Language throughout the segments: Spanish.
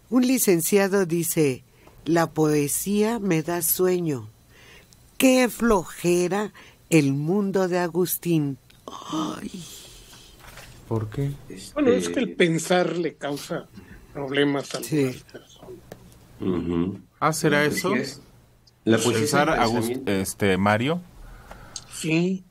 Un licenciado dice, la poesía me da sueño. ¡Qué flojera el mundo de Agustín! ¡Ay! ¿Por qué? Bueno, es que el pensar le causa problemas a algunas personas. Uh-huh. ¿Será eso? La poesía pensar, Mario. Sí.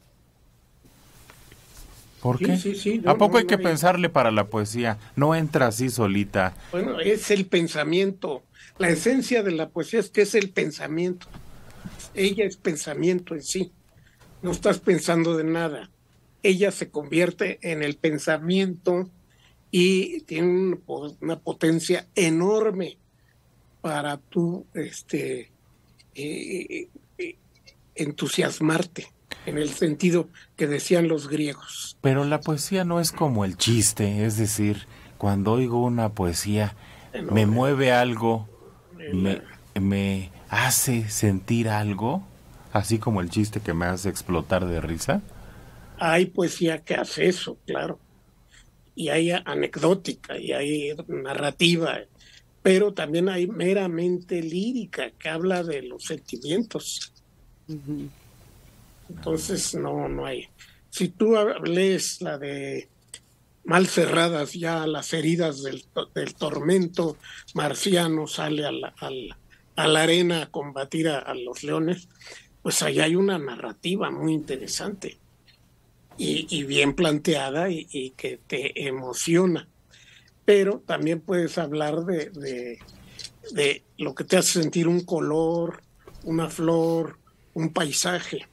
¿Por qué? Sí. ¿A poco hay que pensarle para la poesía? No entra así solita. Bueno, es el pensamiento. La esencia de la poesía es que es el pensamiento. Ella es pensamiento en sí. No estás pensando de nada. Ella se convierte en el pensamiento y tiene una potencia enorme para tú entusiasmarte, en el sentido que decían los griegos. Pero la poesía no es como el chiste, es decir, cuando oigo una poesía me mueve algo, me hace sentir algo, así como el chiste que me hace explotar de risa. Hay poesía que hace eso, claro, y hay anecdótica, y hay narrativa, pero también hay meramente lírica, que habla de los sentimientos. Uh-huh. Entonces no hay. Si tú lees la de Mal cerradas ya las heridas del tormento marciano, sale a la arena a combatir a los leones, pues ahí hay una narrativa muy interesante y bien planteada y que te emociona. Pero también puedes hablar de lo que te hace sentir un color, una flor, un paisaje.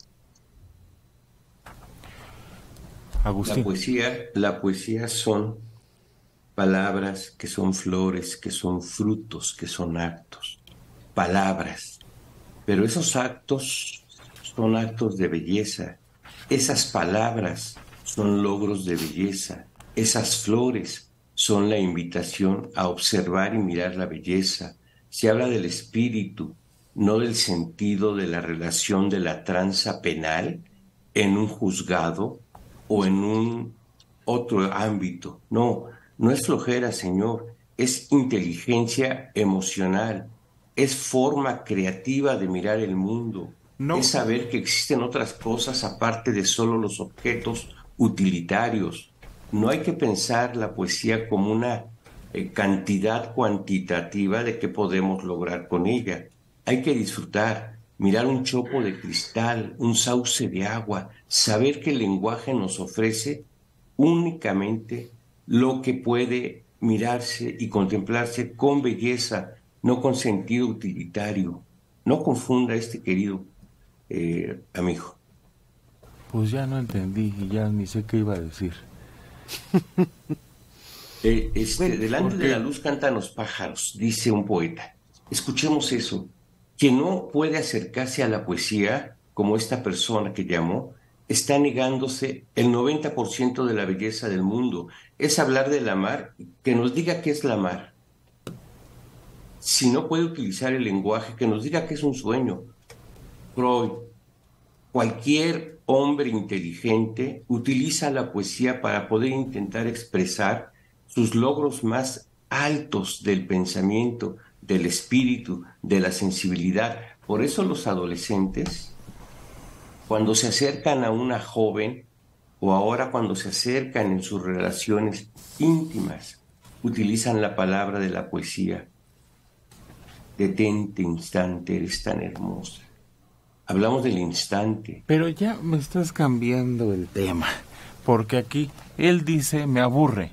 Agustín. La poesía son palabras, que son flores, que son frutos, que son actos, palabras. Pero esos actos son actos de belleza. Esas palabras son logros de belleza. Esas flores son la invitación a observar y mirar la belleza. Se habla del espíritu, no del sentido de la relación de la tranza penal en un juzgado o en un otro ámbito. No es flojera, señor, es inteligencia emocional, es forma creativa de mirar el mundo, es saber que existen otras cosas aparte de solo los objetos utilitarios. No hay que pensar la poesía como una cantidad cuantitativa de qué podemos lograr con ella. Hay que disfrutar, mirar un chopo de cristal, un sauce de agua, saber que el lenguaje nos ofrece únicamente lo que puede mirarse y contemplarse con belleza, no con sentido utilitario. No confunda querido amigo. Pues ya no entendí y ya ni sé qué iba a decir. Delante de la luz cantan los pájaros, dice un poeta. Escuchemos eso. Quien no puede acercarse a la poesía, como esta persona que llamó, está negándose el 90% de la belleza del mundo. Es hablar de la mar, que nos diga qué es la mar. Si no puede utilizar el lenguaje, que nos diga que es un sueño. Freud, cualquier hombre inteligente utiliza la poesía para poder intentar expresar sus logros más altos del pensamiento, del espíritu, de la sensibilidad. Por eso los adolescentes, cuando se acercan a una joven, o ahora cuando se acercan en sus relaciones íntimas, utilizan la palabra de la poesía. Detente, instante, eres tan hermosa. Hablamos del instante. Pero ya me estás cambiando el tema, porque aquí él dice, me aburre.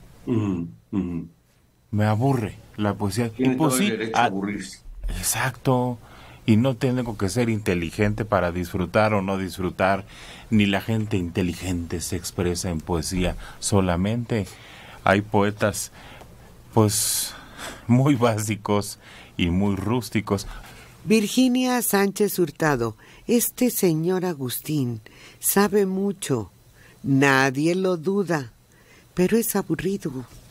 Me aburre la poesía. Tiene todo el derecho a aburrirse. Exacto. Y no tengo que ser inteligente para disfrutar o no disfrutar, ni la gente inteligente se expresa en poesía solamente. Hay poetas, pues, muy básicos y muy rústicos. Virginia Sánchez Hurtado, este señor Agustín sabe mucho, nadie lo duda, pero es aburrido.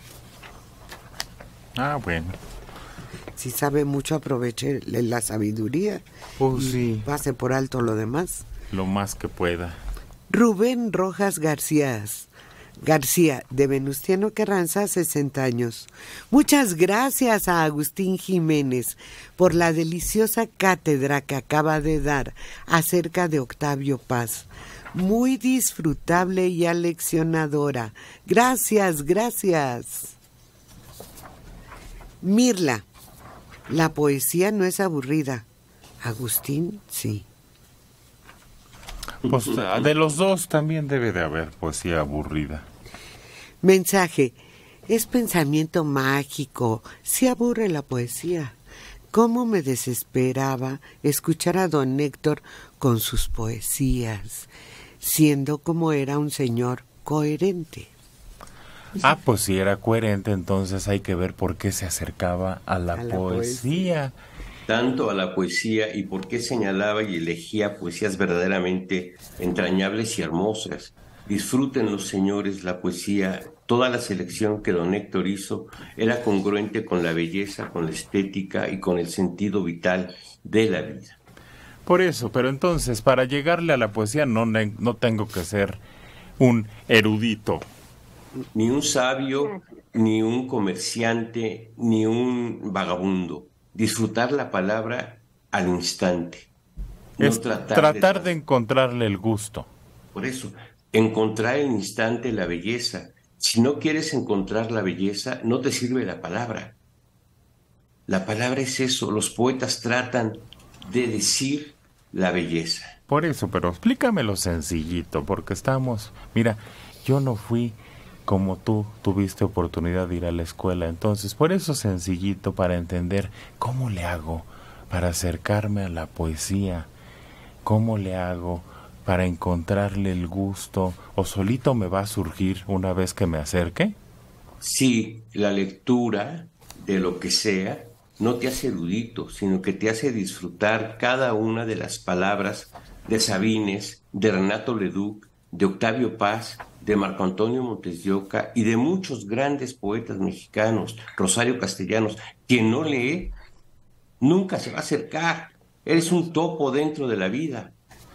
Bueno. Si sabe mucho, aproveche la sabiduría y sí, pase por alto lo demás. Lo más que pueda. Rubén Rojas García, García, de Venustiano Carranza, 60 años. Muchas gracias a Agustín Jiménez por la deliciosa cátedra que acaba de dar acerca de Octavio Paz. Muy disfrutable y aleccionadora. Gracias, gracias. Mirla, la poesía no es aburrida. Agustín, sí. Pues de los dos también debe de haber poesía aburrida. Mensaje, es pensamiento mágico, se aburre la poesía. Cómo me desesperaba escuchar a don Héctor con sus poesías, siendo como era un señor coherente. Ah, pues si era coherente, entonces hay que ver por qué se acercaba a la poesía. Tanto a la poesía y por qué señalaba y elegía poesías verdaderamente entrañables y hermosas. Disfruten los señores la poesía. Toda la selección que don Héctor hizo era congruente con la belleza, con la estética y con el sentido vital de la vida. Por eso, pero entonces, para llegarle a la poesía no tengo que ser un erudito. Ni un sabio, ni un comerciante, ni un vagabundo. Disfrutar la palabra al instante. No es tratar de encontrarle el gusto. Por eso, encontrar el instante la belleza. Si no quieres encontrar la belleza, no te sirve la palabra. La palabra es eso. Los poetas tratan de decir la belleza. Por eso, pero explícamelo sencillito, porque mira, yo no fui como tú tuviste oportunidad de ir a la escuela, entonces por eso sencillito, para entender cómo le hago para acercarme a la poesía, cómo le hago para encontrarle el gusto, o solito me va a surgir una vez que me acerque. Sí, la lectura de lo que sea no te hace erudito, sino que te hace disfrutar cada una de las palabras de Sabines, de Renato Leduc, de Octavio Paz, de Marco Antonio Montes de Oca y de muchos grandes poetas mexicanos, Rosario Castellanos. Quien no lee nunca se va a acercar. Eres un topo dentro de la vida.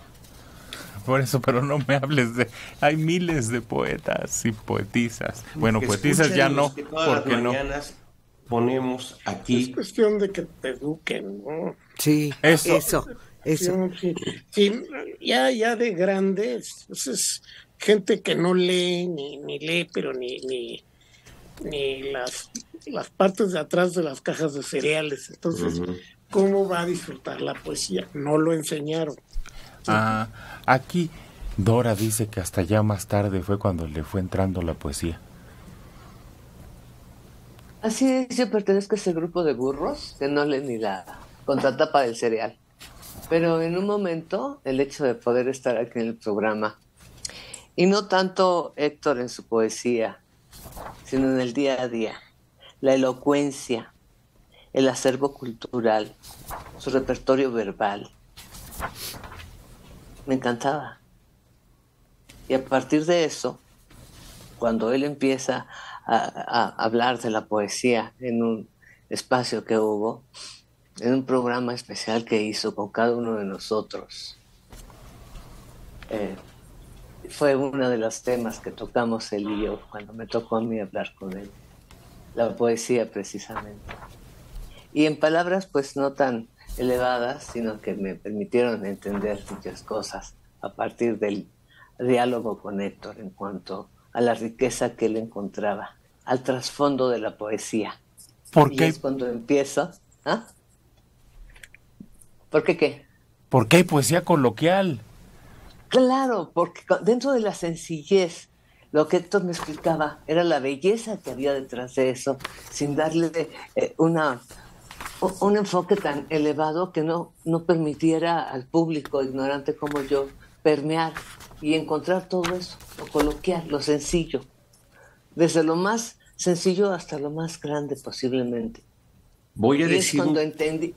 Por eso, pero no me hables de... Hay miles de poetas y poetisas. Bueno, poetisas ya no, porque no. Mañanas ponemos aquí. Es cuestión de que te eduquen, ¿no? Sí, eso. Sí, ya de grandes, pues es gente que no lee, ni lee, pero ni las partes de atrás de las cajas de cereales. Entonces, ¿cómo va a disfrutar la poesía? No lo enseñaron. Ah, aquí Dora dice que hasta ya más tarde fue cuando le fue entrando la poesía. Así es, yo pertenezco a ese grupo de burros que no leen ni la contratapa del cereal. Pero en un momento, el hecho de poder estar aquí en el programa, y no tanto Héctor en su poesía, sino en el día a día, la elocuencia, el acervo cultural, su repertorio verbal, me encantaba. Y a partir de eso, cuando él empieza a hablar de la poesía en un espacio que hubo, en un programa especial que hizo con cada uno de nosotros, fue uno de los temas que tocamos él y yo cuando me tocó a mí hablar con él, la poesía precisamente. Y en palabras pues no tan elevadas, sino que me permitieron entender muchas cosas a partir del diálogo con Héctor en cuanto a la riqueza que él encontraba, al trasfondo de la poesía. ¿Por qué? Y es cuando empiezo... ¿Ah? ¿Por qué qué? Porque hay poesía coloquial. Claro, porque dentro de la sencillez, lo que Héctor me explicaba era la belleza que había detrás de eso, sin darle un enfoque tan elevado que no permitiera al público ignorante como yo permear y encontrar todo eso, lo coloquial, lo sencillo, desde lo más sencillo hasta lo más grande posiblemente. Voy a decir... Es cuando entendí...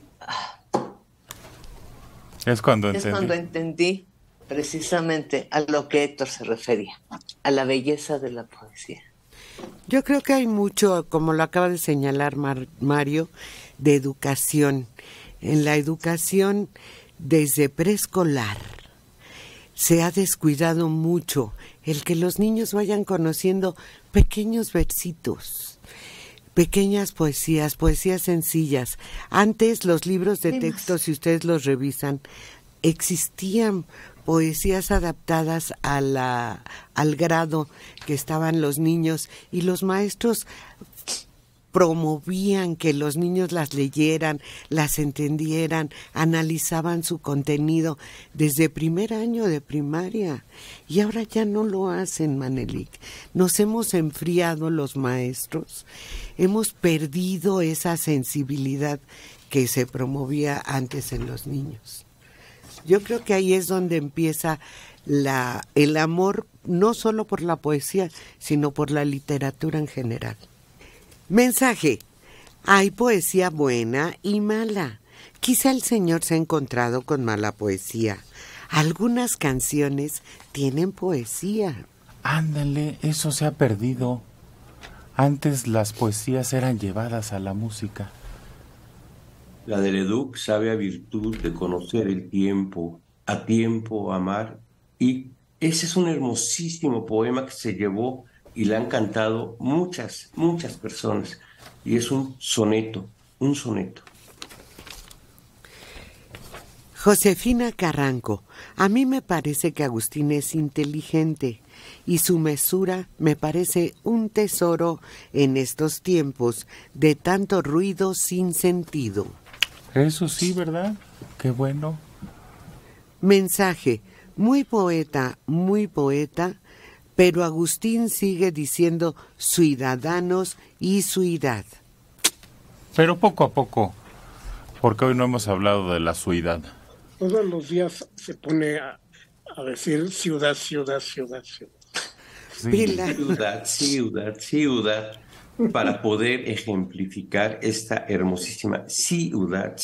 Es cuando entendí precisamente a lo que Héctor se refería, a la belleza de la poesía. Yo creo que hay mucho, como lo acaba de señalar Mario, de educación. En la educación desde preescolar, se ha descuidado mucho el que los niños vayan conociendo pequeños versitos, pequeñas poesías, poesías sencillas. Antes los libros de texto, si ustedes los revisan, existían poesías adaptadas al grado que estaban los niños, y los maestros promovían que los niños las leyeran, las entendieran, analizaban su contenido desde primer año de primaria. Y ahora ya no lo hacen, Manelik. Nos hemos enfriado los maestros, hemos perdido esa sensibilidad que se promovía antes en los niños. Yo creo que ahí es donde empieza el amor, no solo por la poesía, sino por la literatura en general. Mensaje: hay poesía buena y mala. Quizá el Señor se ha encontrado con mala poesía. Algunas canciones tienen poesía. Ándale, eso se ha perdido. Antes las poesías eran llevadas a la música. La de Leduc sabe a virtud de conocer el tiempo, a tiempo amar, y ese es un hermosísimo poema que se llevó y le han cantado muchas personas, y es un soneto. Josefina Carranco: a mí me parece que Agustín es inteligente y su mesura me parece un tesoro en estos tiempos de tanto ruido sin sentido. Eso sí, ¿verdad? Qué bueno. Mensaje: muy poeta, pero Agustín sigue diciendo ciudadanos y ciudad. Pero poco a poco, porque hoy no hemos hablado de la ciudad. Todos los días se pone a decir ciudad. Sí. Ciudad, para poder ejemplificar esta hermosísima ciudad.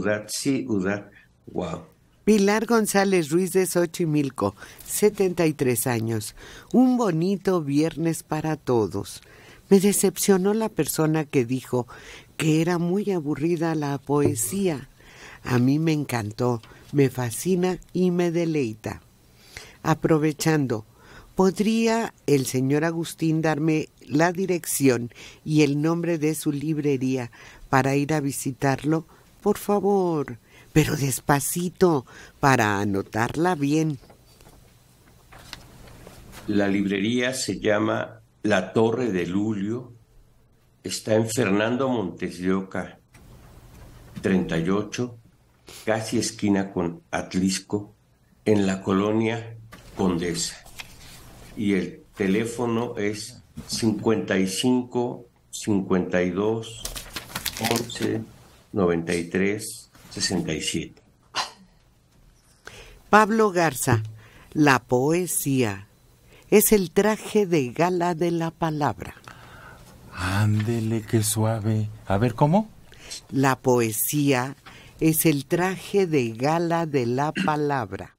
Wow. Pilar González Ruiz de Xochimilco, 73 años. Un bonito viernes para todos. Me decepcionó la persona que dijo que era muy aburrida la poesía. A mí me encantó, me fascina y me deleita. Aprovechando, ¿podría el señor Agustín darme la dirección y el nombre de su librería para ir a visitarlo? Por favor, pero despacito, para anotarla bien. La librería se llama La Torre de Lulio, está en Fernando Montes de Oca, 38, casi esquina con Atlisco, en la colonia Condesa. Y el teléfono es 55 52 11 93 67. Pablo Garza: la poesía es el traje de gala de la palabra. Ándele, qué suave. A ver, ¿cómo? La poesía es el traje de gala de la palabra.